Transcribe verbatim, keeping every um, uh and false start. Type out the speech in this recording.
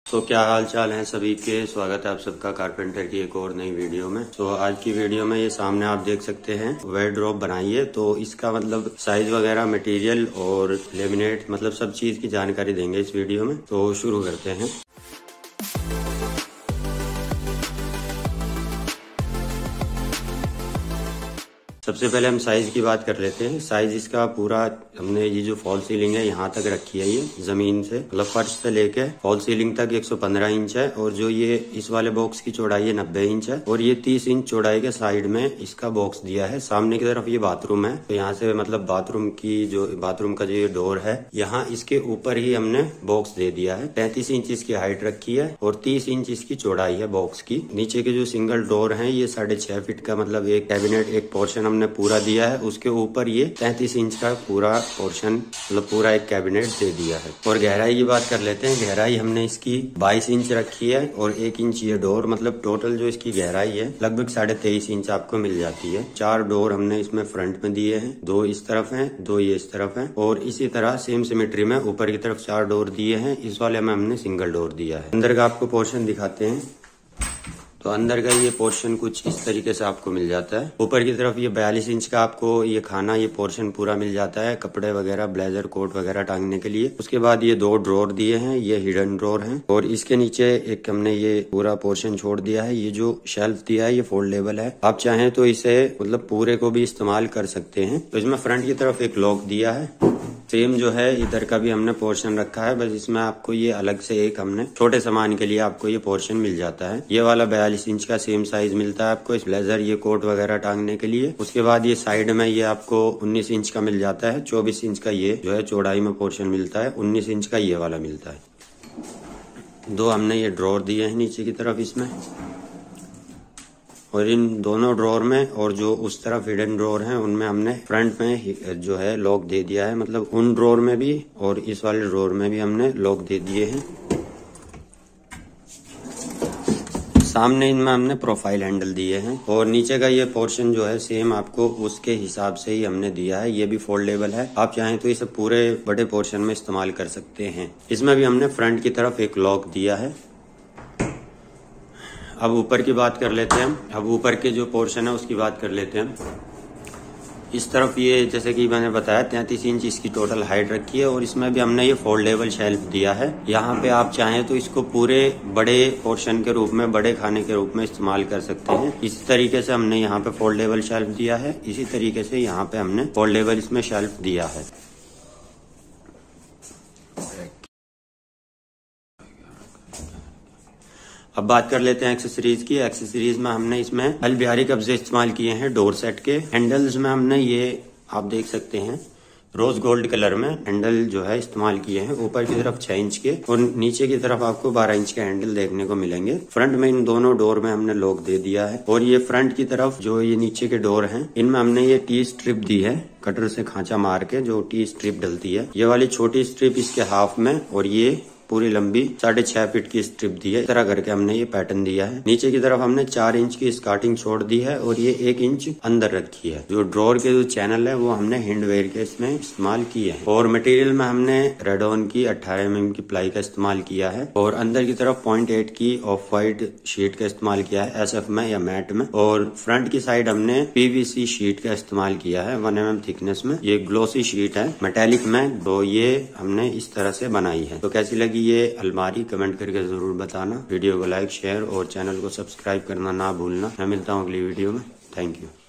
तो क्या हाल चाल है सभी के। स्वागत है आप सबका कारपेंटर की एक और नई वीडियो में। तो आज की वीडियो में ये सामने आप देख सकते हैं वार्डरोब बनाई है। तो इसका मतलब साइज वगैरह, मटेरियल और लेमिनेट मतलब सब चीज की जानकारी देंगे इस वीडियो में। तो शुरू करते हैं। सबसे पहले हम साइज की बात कर लेते हैं। साइज इसका पूरा हमने ये जो फॉल सीलिंग है यहाँ तक रखी है, ये जमीन से मतलब फर्श से लेके फॉल सीलिंग तक एक सौ पंद्रह इंच है। और जो ये इस वाले बॉक्स की चौड़ाई है नब्बे इंच है। और ये तीस इंच चौड़ाई के साइड में इसका बॉक्स दिया है। सामने की तरफ ये बाथरूम है, तो यहाँ से मतलब बाथरूम की जो बाथरूम का जो ये डोर है, यहाँ इसके ऊपर ही हमने बॉक्स दे दिया है। पैंतीस इंच इसकी हाइट रखी है और तीस इंच इसकी चौड़ाई है बॉक्स की। नीचे के जो सिंगल डोर है ये साढ़े छह फीट का मतलब एक कैबिनेट एक पोर्शन हमने पूरा दिया है। उसके ऊपर ये तैंतीस इंच का पूरा पोर्शन मतलब पूरा एक कैबिनेट दे दिया है। और गहराई की बात कर लेते हैं। गहराई हमने इसकी बाईस इंच रखी है और एक इंच ये डोर, मतलब टोटल जो इसकी गहराई है लगभग साढ़े तेईस इंच आपको मिल जाती है। चार डोर हमने इसमें फ्रंट में दिए हैं, दो इस तरफ हैं, दो ये इस तरफ हैं। और इसी तरह सेम सिमेट्री में ऊपर की तरफ चार डोर दिए हैं। इस वाले में हमने सिंगल डोर दिया है। अंदर का आपको पोर्शन दिखाते हैं। तो अंदर का ये पोर्शन कुछ इस तरीके से आपको मिल जाता है। ऊपर की तरफ ये बयालीस इंच का आपको ये खाना ये पोर्शन पूरा मिल जाता है, कपड़े वगैरह, ब्लेजर, कोट वगैरह टांगने के लिए। उसके बाद ये दो ड्रॉर दिए हैं, ये हिडन ड्रॉर हैं। और इसके नीचे एक हमने ये पूरा पोर्शन छोड़ दिया है। ये जो शेल्फ दिया है ये फोल्डेबल है। आप चाहें तो इसे मतलब पूरे को भी इस्तेमाल कर सकते हैं। तो इसमें फ्रंट की तरफ एक लॉक दिया है। सेम जो है इधर का भी हमने पोर्शन रखा है, बस इसमें आपको ये अलग से एक हमने छोटे सामान के लिए आपको ये पोर्शन मिल जाता है। ये वाला बयालीस इंच का सेम साइज मिलता है आपको इस ब्लेजर ये कोट वगैरह टांगने के लिए। उसके बाद ये साइड में ये आपको उन्नीस इंच का मिल जाता है। चौबीस इंच का ये जो है चौड़ाई में पोर्शन मिलता है। उन्नीस इंच का ये वाला मिलता है। दो हमने ये ड्रॉर दिए हैं नीचे की तरफ इसमें। और इन दोनों ड्रॉर में और जो उस तरफ हिडन ड्रॉर हैं उनमें हमने फ्रंट में जो है लॉक दे दिया है। मतलब उन ड्रॉर में भी और इस वाले ड्रॉर में भी हमने लॉक दे दिए हैं। सामने इनमें हमने प्रोफाइल हैंडल दिए हैं। और नीचे का ये पोर्शन जो है सेम आपको उसके हिसाब से ही हमने दिया है। ये भी फोल्डेबल है, आप चाहें तो इसे पूरे बड़े पोर्शन में इस्तेमाल कर सकते हैं। इसमें भी हमने फ्रंट की तरफ एक लॉक दिया है। अब ऊपर की बात कर लेते हैं हम। अब ऊपर के जो पोर्शन है उसकी बात कर लेते हैं हम। इस तरफ ये जैसे कि मैंने बताया तैंतीस इंच इसकी टोटल हाइट रखी है। और इसमें भी हमने ये फोल्डेबल शेल्फ दिया है। यहाँ पे आप चाहें तो इसको पूरे बड़े पोर्शन के रूप में, बड़े खाने के रूप में इस्तेमाल कर सकते हैं। इसी तरीके से हमने यहाँ पे फोल्डेबल शेल्फ दिया है। इसी तरीके से यहाँ पे हमने फोल्डेबल इसमें शेल्फ दिया है। अब बात कर लेते हैं एक्सेसरीज की। एक्सेसरीज में हमने इसमें अल बिहारी कब्जे इस्तेमाल किए हैं डोर सेट के। हैंडल्स में हमने ये आप देख सकते हैं रोज गोल्ड कलर में हैंडल जो है इस्तेमाल किए हैं। ऊपर की तरफ छह इंच के और नीचे की तरफ आपको बारह इंच के हैंडल देखने को मिलेंगे। फ्रंट में इन दोनों डोर में हमने लॉक दे दिया है। और ये फ्रंट की तरफ जो ये नीचे के डोर हैं इनमें हमने ये टी स्ट्रिप दी है, कटर से खांचा मार के जो टी स्ट्रिप डलती है। ये वाली छोटी स्ट्रिप इसके हाफ में और ये पूरी लंबी साढ़े छह फीट की स्ट्रिप दी है। इस तरह करके हमने ये पैटर्न दिया है। नीचे की तरफ हमने चार इंच की स्कार्टिंग छोड़ दी है और ये एक इंच अंदर रखी है। जो ड्रॉर के जो चैनल है वो हमने हैंडवेयर के इसमें इस्तेमाल किए हैं। और मटेरियल में हमने रेडॉन की अट्ठारह एम एम की प्लाई का इस्तेमाल किया है। और अंदर की तरफ पॉइंट एट की ऑफ व्हाइट शीट का इस्तेमाल किया है, एस एफ में या मैट में। और फ्रंट की साइड हमने पीवीसी शीट का इस्तेमाल किया है वन एम एम थिकनेस में। ये ग्लोसी शीट है मेटेलिक में, तो ये हमने इस तरह से बनाई है। तो कैसी लगी ये अलमारी कमेंट करके जरूर बताना। वीडियो को लाइक, शेयर और चैनल को सब्सक्राइब करना ना भूलना। मैं मिलता हूँ अगली वीडियो में। Thank you.